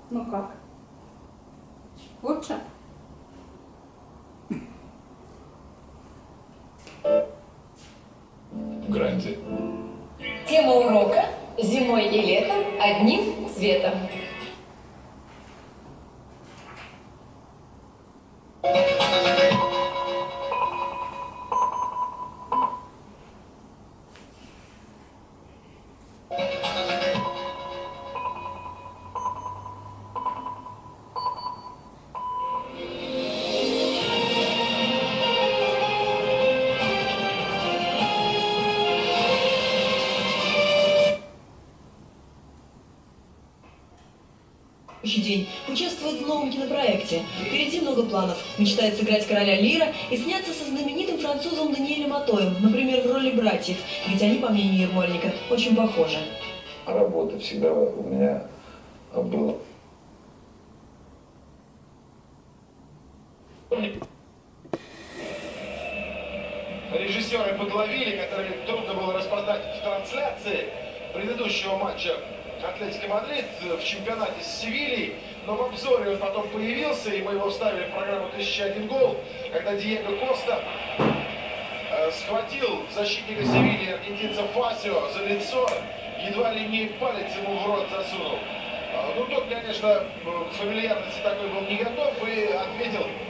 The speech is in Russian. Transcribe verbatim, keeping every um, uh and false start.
Ну как? Лучше? Гранди. Тема урока «Зимой и летом одним цветом». День участвует в новом кинопроекте. Впереди много планов. Мечтает сыграть короля Лира и сняться со знаменитым французом Даниэлем Атоем, например, в роли братьев, ведь они, по мнению Ермольника, очень похожи. Работа всегда у меня была. Режиссеры подловили, которые трудно было распознать в трансляции предыдущего матча Атлетико Мадрид в чемпионате с Севильей, но в обзоре он потом появился, и мы его вставили в программу «тысяча один гол», когда Диего Коста э, схватил защитника Севильи, аргентинца Фасио, за лицо, едва ли не палец ему в рот засунул. Ну, тот, конечно, к фамильярности такой был не готов и ответил